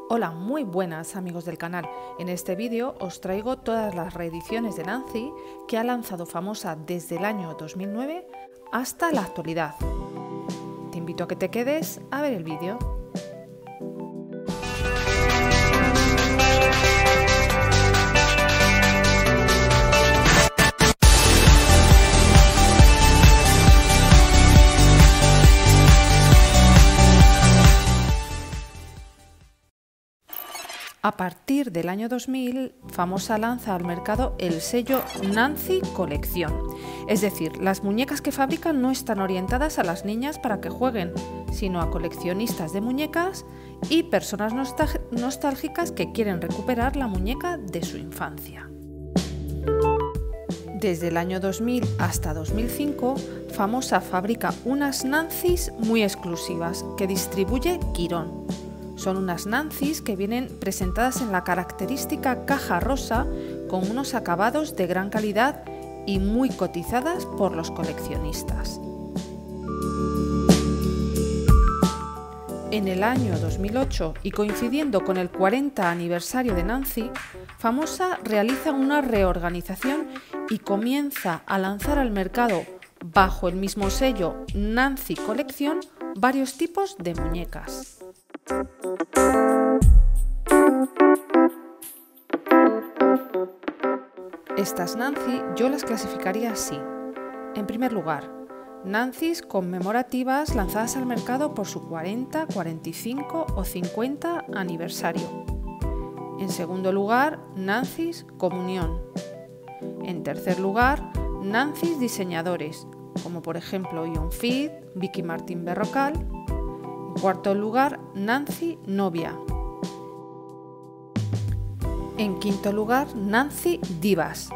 Hola, muy buenas amigos del canal. En este vídeo os traigo todas las reediciones de Nancy que ha lanzado Famosa desde el año 2009 hasta la actualidad. Te invito a que te quedes a ver el vídeo. A partir del año 2000, Famosa lanza al mercado el sello Nancy Colección. Es decir, las muñecas que fabrican no están orientadas a las niñas para que jueguen, sino a coleccionistas de muñecas y personas nostálgicas que quieren recuperar la muñeca de su infancia. Desde el año 2000 hasta 2005, Famosa fabrica unas Nancys muy exclusivas que distribuye Quirón. Son unas Nancys que vienen presentadas en la característica caja rosa con unos acabados de gran calidad y muy cotizadas por los coleccionistas. En el año 2008 y coincidiendo con el 40 aniversario de Nancy, Famosa realiza una reorganización y comienza a lanzar al mercado, bajo el mismo sello Nancy Colección, varios tipos de muñecas. Estas Nancy yo las clasificaría así. En primer lugar, Nancys conmemorativas lanzadas al mercado por su 40, 45 o 50 aniversario. En segundo lugar, Nancys Comunión. En tercer lugar, Nancys diseñadores, como por ejemplo Ion Fit, Vicky Martín Berrocal. En cuarto lugar, Nancy Novia. En quinto lugar, Nancy Divas.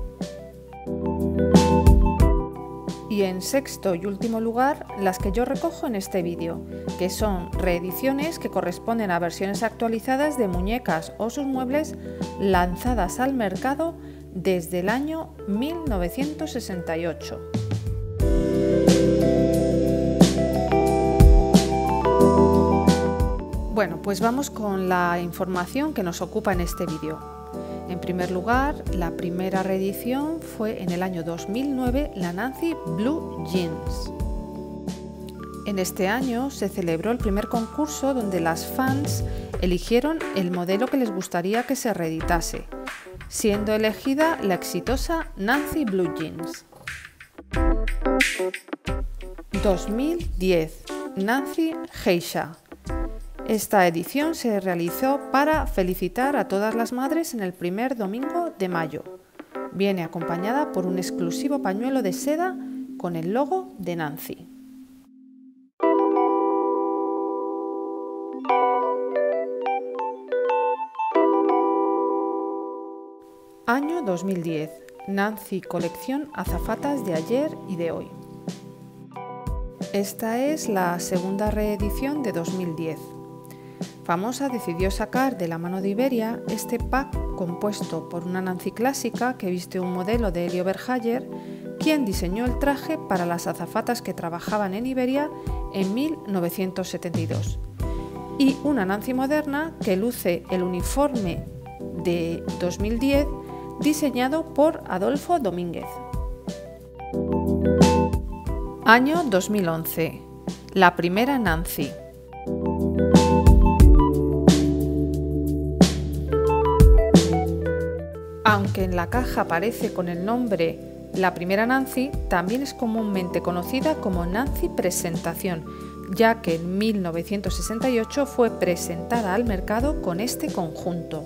Y en sexto y último lugar, las que yo recojo en este vídeo, que son reediciones que corresponden a versiones actualizadas de muñecas o sus muebles lanzadas al mercado desde el año 1968. Bueno, pues vamos con la información que nos ocupa en este vídeo. En primer lugar, la primera reedición fue en el año 2009 la Nancy Blue Jeans. En este año se celebró el primer concurso donde las fans eligieron el modelo que les gustaría que se reeditase, siendo elegida la exitosa Nancy Blue Jeans. 2010, Nancy Geisha. Esta edición se realizó para felicitar a todas las madres en el primer domingo de mayo. Viene acompañada por un exclusivo pañuelo de seda con el logo de Nancy. Año 2010. Nancy Colección Azafatas de ayer y de hoy. Esta es la segunda reedición de 2010. Famosa decidió sacar de la mano de Iberia este pack compuesto por una Nancy clásica que viste un modelo de Elio Berhayer, quien diseñó el traje para las azafatas que trabajaban en Iberia en 1972, y una Nancy moderna que luce el uniforme de 2010 diseñado por Adolfo Domínguez. Año 2011. La primera Nancy. Aunque en la caja aparece con el nombre La primera Nancy, también es comúnmente conocida como Nancy Presentación, ya que en 1968 fue presentada al mercado con este conjunto.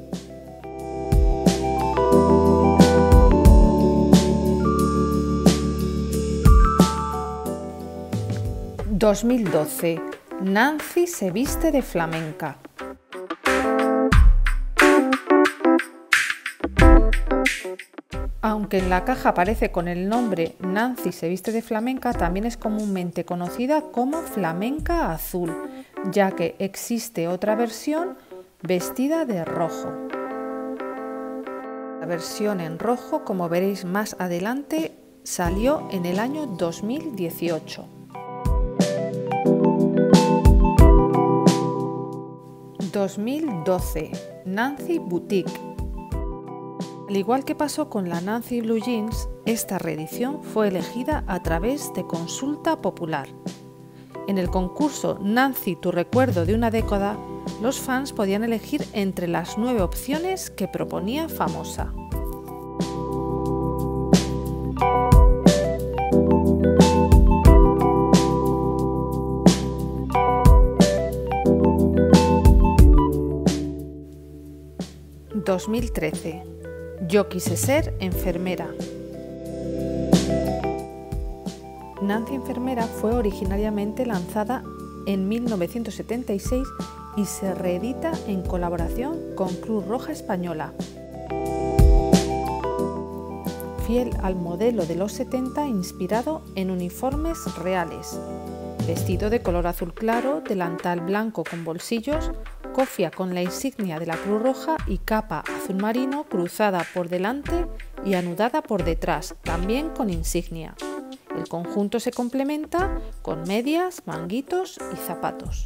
...2012... Nancy se viste de flamenca. Aunque en la caja aparece con el nombre Nancy se viste de flamenca, también es comúnmente conocida como Flamenca Azul, ya que existe otra versión vestida de rojo. La versión en rojo, como veréis más adelante, salió en el año 2018. 2012. Nancy Boutique. Al igual que pasó con la Nancy Blue Jeans, esta reedición fue elegida a través de consulta popular. En el concurso Nancy, tu recuerdo de una década, los fans podían elegir entre las 9 opciones que proponía Famosa. ...2013... Yo quise ser enfermera. Nancy Enfermera fue originariamente lanzada en 1976 y se reedita en colaboración con Cruz Roja Española. Fiel al modelo de los 70 inspirado en uniformes reales. Vestido de color azul claro, delantal blanco con bolsillos, cofia con la insignia de la Cruz Roja y capa azul marino cruzada por delante y anudada por detrás, también con insignia. El conjunto se complementa con medias, manguitos y zapatos.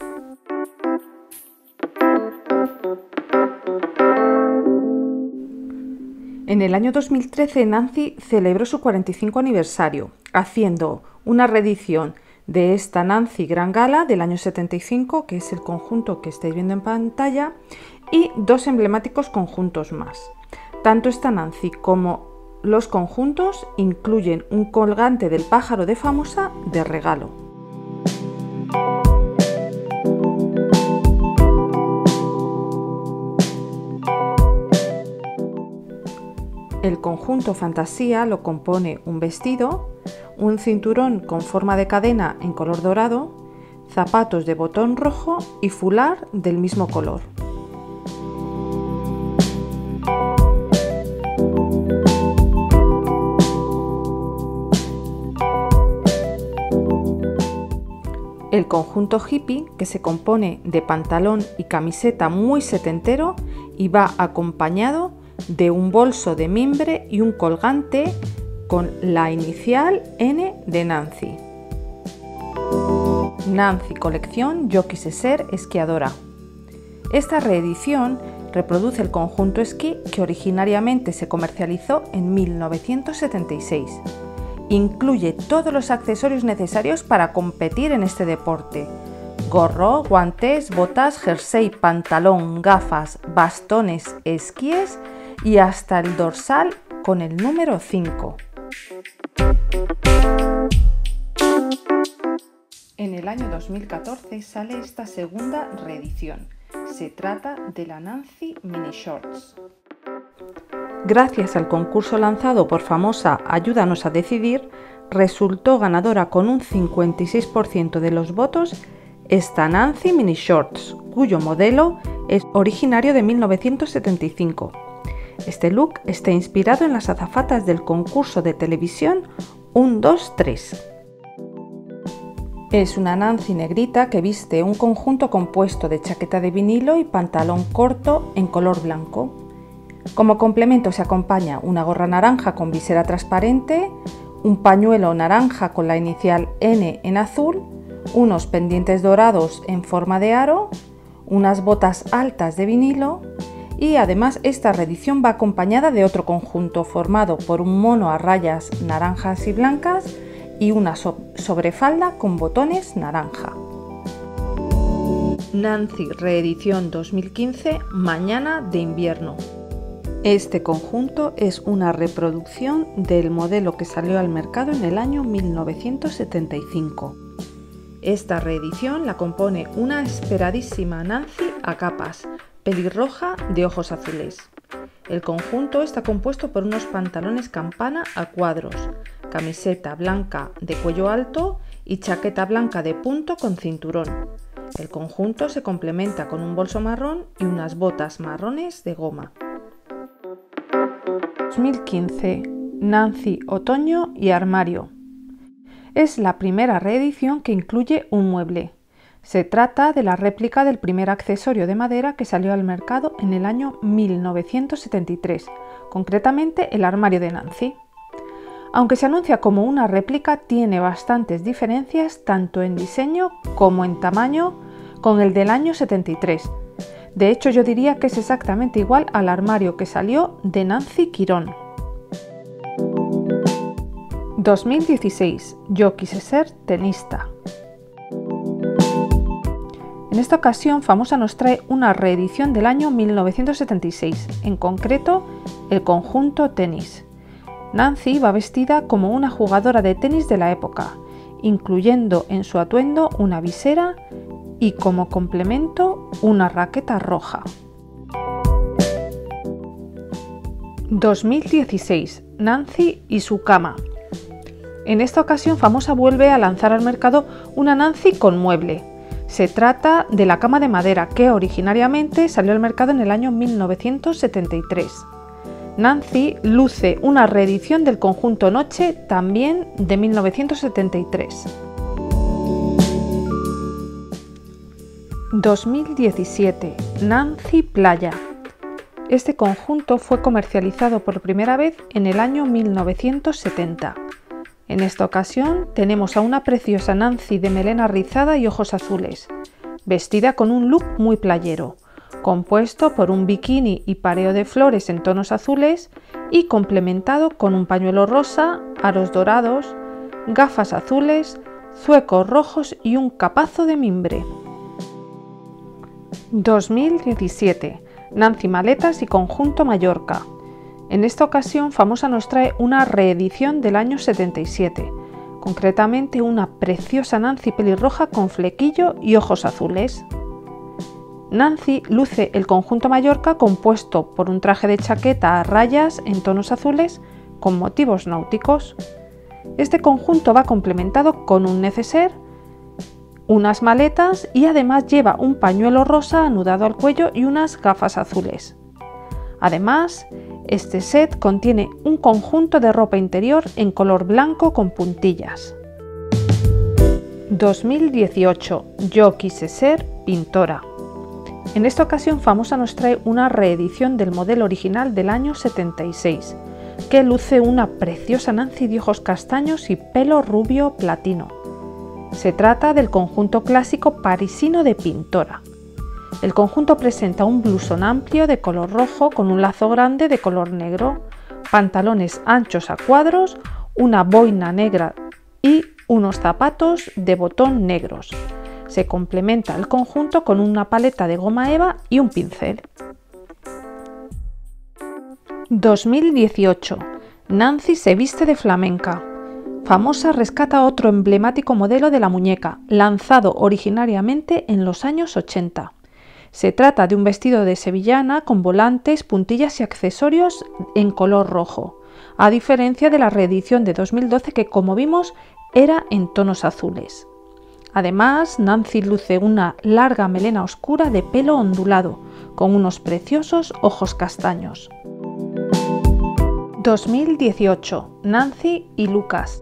En el año 2013 Nancy celebró su 45 aniversario, haciendo una reedición de esta Nancy Gran Gala del año 75, que es el conjunto que estáis viendo en pantalla, y 2 emblemáticos conjuntos más. Tanto esta Nancy como los conjuntos incluyen un colgante del pájaro de Famosa de regalo. El conjunto Fantasía lo compone un vestido, un cinturón con forma de cadena en color dorado, zapatos de botón rojo y fular del mismo color. El conjunto hippie, que se compone de pantalón y camiseta muy setentero y va acompañado de un bolso de mimbre y un colgante con la inicial N de Nancy. Nancy colección Yo quise ser esquiadora. Esta reedición reproduce el conjunto esquí que originariamente se comercializó en 1976. Incluye todos los accesorios necesarios para competir en este deporte: gorro, guantes, botas, jersey, pantalón, gafas, bastones, esquíes y hasta el dorsal con el número 5. En el año 2014 sale esta segunda reedición. Se trata de la Nancy Mini Shorts. Gracias al concurso lanzado por Famosa Ayúdanos a Decidir, resultó ganadora con un 56% de los votos esta Nancy Mini Shorts, cuyo modelo es originario de 1975. Este look está inspirado en las azafatas del concurso de televisión 1, 2, 3. Es una Nancy negrita que viste un conjunto compuesto de chaqueta de vinilo y pantalón corto en color blanco. Como complemento se acompaña una gorra naranja con visera transparente, un pañuelo naranja con la inicial N en azul, unos pendientes dorados en forma de aro, unas botas altas de vinilo y además esta reedición va acompañada de otro conjunto formado por un mono a rayas naranjas y blancas y una sobrefalda con botones naranja. Nancy reedición 2015 Mañana de invierno. Este conjunto es una reproducción del modelo que salió al mercado en el año 1975. Esta reedición la compone una esperadísima Nancy a capas, pelirroja de ojos azules. El conjunto está compuesto por unos pantalones campana a cuadros, camiseta blanca de cuello alto y chaqueta blanca de punto con cinturón. El conjunto se complementa con un bolso marrón y unas botas marrones de goma. 2015 Nancy Otoño y armario. Es la primera reedición que incluye un mueble. Se trata de la réplica del primer accesorio de madera que salió al mercado en el año 1973, concretamente el armario de Nancy. Aunque se anuncia como una réplica, tiene bastantes diferencias tanto en diseño como en tamaño con el del año 73, De hecho, yo diría que es exactamente igual al armario que salió de Nancy Quirón. 2016. Yo quise ser tenista. En esta ocasión, Famosa nos trae una reedición del año 1976, en concreto, el conjunto tenis. Nancy va vestida como una jugadora de tenis de la época, incluyendo en su atuendo una visera y como complemento una raqueta roja. 2016. Nancy y su cama. En esta ocasión, Famosa vuelve a lanzar al mercado una Nancy con mueble. Se trata de la cama de madera que originariamente salió al mercado en el año 1973. Nancy luce una reedición del conjunto Noche, también de 1973. 2017. Nancy Playa. Este conjunto fue comercializado por primera vez en el año 1970. En esta ocasión tenemos a una preciosa Nancy de melena rizada y ojos azules, vestida con un look muy playero, compuesto por un bikini y pareo de flores en tonos azules y complementado con un pañuelo rosa, aros dorados, gafas azules, zuecos rojos y un capazo de mimbre. 2017. Nancy Maletas y conjunto Mallorca. En esta ocasión, Famosa nos trae una reedición del año 77, concretamente una preciosa Nancy pelirroja con flequillo y ojos azules. Nancy luce el conjunto Mallorca compuesto por un traje de chaqueta a rayas en tonos azules con motivos náuticos. Este conjunto va complementado con un neceser, unas maletas y además lleva un pañuelo rosa anudado al cuello y unas gafas azules. Además, este set contiene un conjunto de ropa interior en color blanco con puntillas. 2018. Yo quise ser pintora. En esta ocasión, Famosa nos trae una reedición del modelo original del año 76, que luce una preciosa Nancy de ojos castaños y pelo rubio platino. Se trata del conjunto clásico parisino de pintora. El conjunto presenta un blusón amplio de color rojo con un lazo grande de color negro, pantalones anchos a cuadros, una boina negra y unos zapatos de botón negros. Se complementa el conjunto con una paleta de goma eva y un pincel. 2018. Nancy se viste de flamenca. Famosa rescata otro emblemático modelo de la muñeca, lanzado originariamente en los años 80. Se trata de un vestido de sevillana con volantes, puntillas y accesorios en color rojo, a diferencia de la reedición de 2012 que, como vimos, era en tonos azules. Además, Nancy luce una larga melena oscura de pelo ondulado, con unos preciosos ojos castaños. 2018. Nancy y Lucas.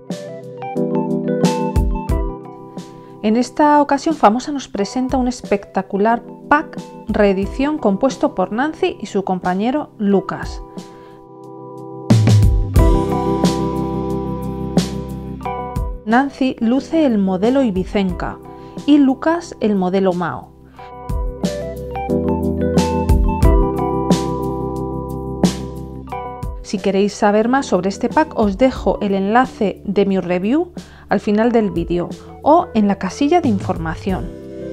En esta ocasión, Famosa nos presenta un espectacular pack reedición compuesto por Nancy y su compañero Lucas. Nancy luce el modelo ibicenca y Lucas el modelo Mao. Si queréis saber más sobre este pack, os dejo el enlace de mi review al final del vídeo o en la casilla de información.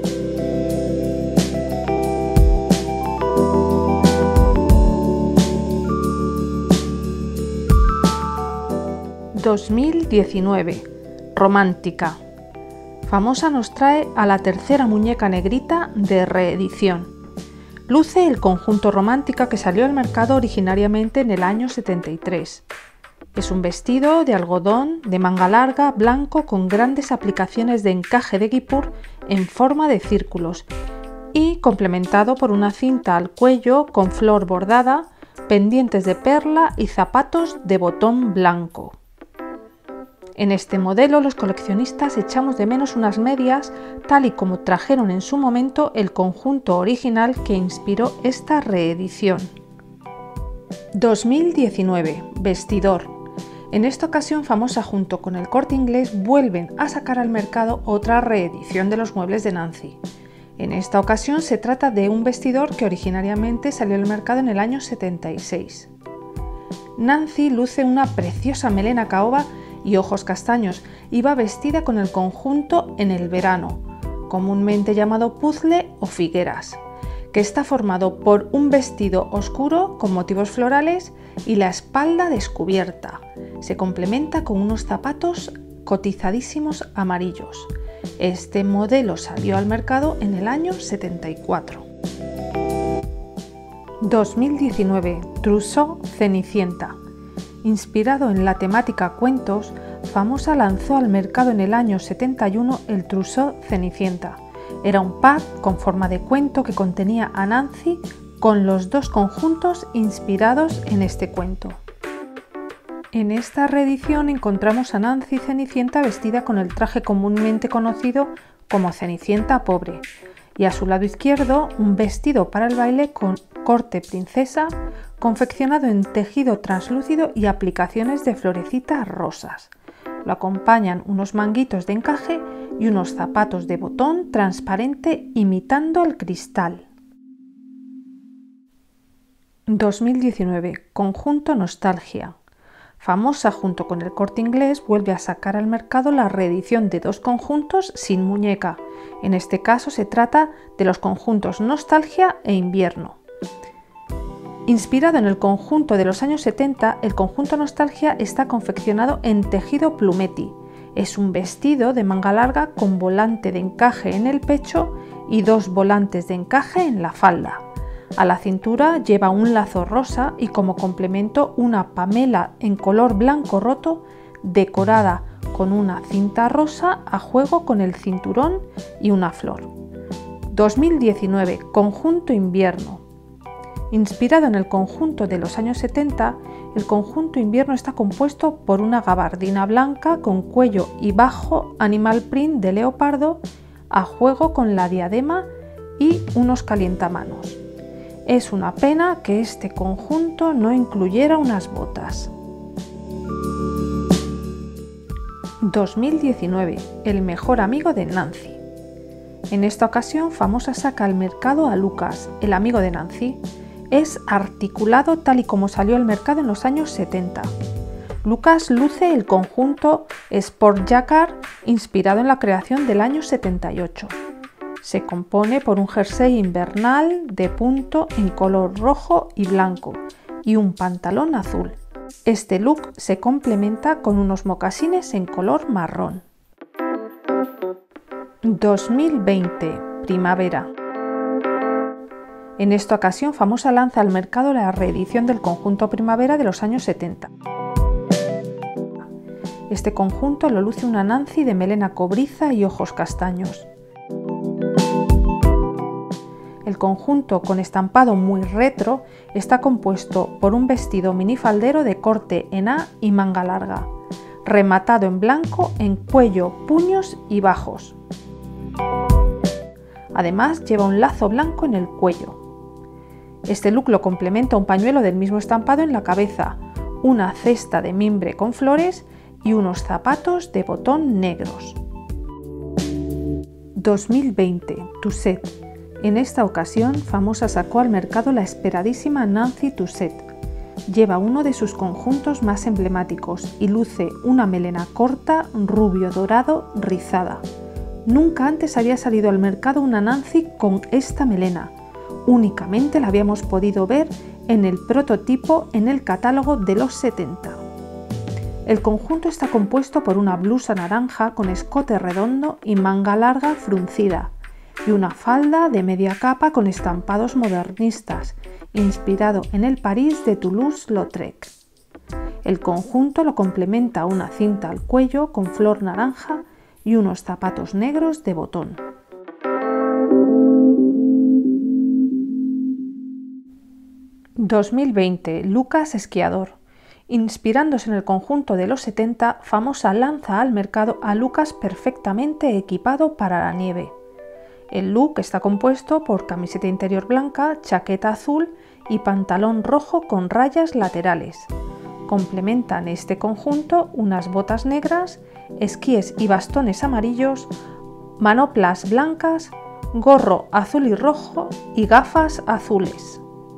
...2019... Romántica. Famosa nos trae a la tercera muñeca negrita de reedición. Luce el conjunto Romántica que salió al mercado originariamente en el año 73. Es un vestido de algodón de manga larga, blanco, con grandes aplicaciones de encaje de guipur en forma de círculos y complementado por una cinta al cuello con flor bordada, pendientes de perla y zapatos de botón blanco. En este modelo los coleccionistas echamos de menos unas medias tal y como trajeron en su momento el conjunto original que inspiró esta reedición. 2019. Vestidor. En esta ocasión, Famosa junto con el Corte Inglés vuelven a sacar al mercado otra reedición de los muebles de Nancy. En esta ocasión se trata de un vestidor que originariamente salió al mercado en el año 76. Nancy luce una preciosa melena caoba y ojos castaños y va vestida con el conjunto en el verano, comúnmente llamado puzzle o figueras, que está formado por un vestido oscuro con motivos florales y la espalda descubierta. Se complementa con unos zapatos cotizadísimos amarillos. Este modelo salió al mercado en el año 74. 2019. Trousseau Cenicienta. Inspirado en la temática cuentos, Famosa lanzó al mercado en el año 71 el Trousseau Cenicienta. Era un pack con forma de cuento que contenía a Nancy con los dos conjuntos inspirados en este cuento. En esta reedición encontramos a Nancy Cenicienta vestida con el traje comúnmente conocido como Cenicienta pobre y a su lado izquierdo un vestido para el baile con corte princesa confeccionado en tejido translúcido y aplicaciones de florecitas rosas. Lo acompañan unos manguitos de encaje y unos zapatos de botón transparente imitando el cristal. 2019. Conjunto Nostalgia. Famosa junto con el Corte Inglés vuelve a sacar al mercado la reedición de dos conjuntos sin muñeca. En este caso se trata de los conjuntos Nostalgia e Invierno. Inspirado en el conjunto de los años 70, el conjunto Nostalgia está confeccionado en tejido plumetti. Es un vestido de manga larga con volante de encaje en el pecho y dos volantes de encaje en la falda. A la cintura lleva un lazo rosa y como complemento una pamela en color blanco roto decorada con una cinta rosa a juego con el cinturón y una flor. 2019. Conjunto Invierno. Inspirado en el conjunto de los años 70, el conjunto invierno está compuesto por una gabardina blanca con cuello y bajo animal print de leopardo a juego con la diadema y unos calientamanos. Es una pena que este conjunto no incluyera unas botas. 2019. El mejor amigo de Nancy. En esta ocasión, Famosa saca al mercado a Lucas, el amigo de Nancy. Es articulado tal y como salió al mercado en los años 70. Lucas luce el conjunto Sport Jacquard inspirado en la creación del año 78. Se compone por un jersey invernal de punto en color rojo y blanco y un pantalón azul. Este look se complementa con unos mocasines en color marrón. 2020. Primavera. En esta ocasión, Famosa lanza al mercado la reedición del conjunto Primavera de los años 70. Este conjunto lo luce una Nancy de melena cobriza y ojos castaños. El conjunto, con estampado muy retro, está compuesto por un vestido minifaldero de corte en A y manga larga, rematado en blanco en cuello, puños y bajos. Además, lleva un lazo blanco en el cuello. Este look lo complementa un pañuelo del mismo estampado en la cabeza, una cesta de mimbre con flores y unos zapatos de botón negros. 2020. Tussett. En esta ocasión, Famosa sacó al mercado la esperadísima Nancy Tussett. Lleva uno de sus conjuntos más emblemáticos y luce una melena corta, rubio dorado, rizada. Nunca antes había salido al mercado una Nancy con esta melena. Únicamente la habíamos podido ver en el prototipo en el catálogo de los 70. El conjunto está compuesto por una blusa naranja con escote redondo y manga larga fruncida, y una falda de media capa con estampados modernistas, inspirado en el París de Toulouse-Lautrec. El conjunto lo complementa una cinta al cuello con flor naranja y unos zapatos negros de botón. ...2020... Lucas Esquiador. Inspirándose en el conjunto de los 70, Famosa lanza al mercado a Lucas perfectamente equipado para la nieve. El look está compuesto por camiseta interior blanca, chaqueta azul y pantalón rojo con rayas laterales. Complementan este conjunto unas botas negras, esquíes y bastones amarillos, manoplas blancas, gorro azul y rojo y gafas azules.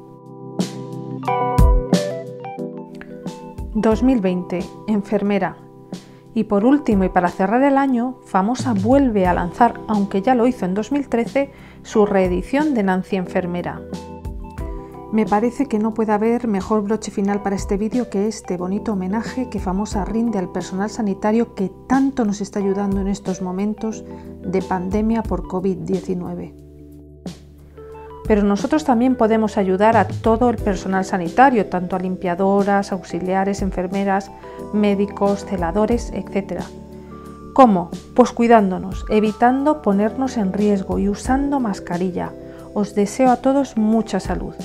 2020, enfermera. Y por último y para cerrar el año, Famosa vuelve a lanzar, aunque ya lo hizo en 2013, su reedición de Nancy Enfermera. Me parece que no puede haber mejor broche final para este vídeo que este bonito homenaje que Famosa rinde al personal sanitario que tanto nos está ayudando en estos momentos de pandemia por COVID-19. Pero nosotros también podemos ayudar a todo el personal sanitario, tanto a limpiadoras, auxiliares, enfermeras, médicos, celadores, etc. ¿Cómo? Pues cuidándonos, evitando ponernos en riesgo y usando mascarilla. Os deseo a todos mucha salud.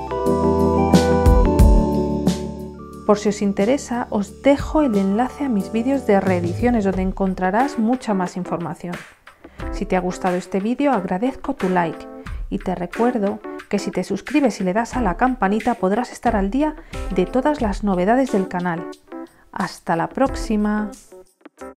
Por si os interesa, os dejo el enlace a mis vídeos de reediciones donde encontrarás mucha más información. Si te ha gustado este vídeo, agradezco tu like. Y te recuerdo que si te suscribes y le das a la campanita podrás estar al día de todas las novedades del canal. ¡Hasta la próxima!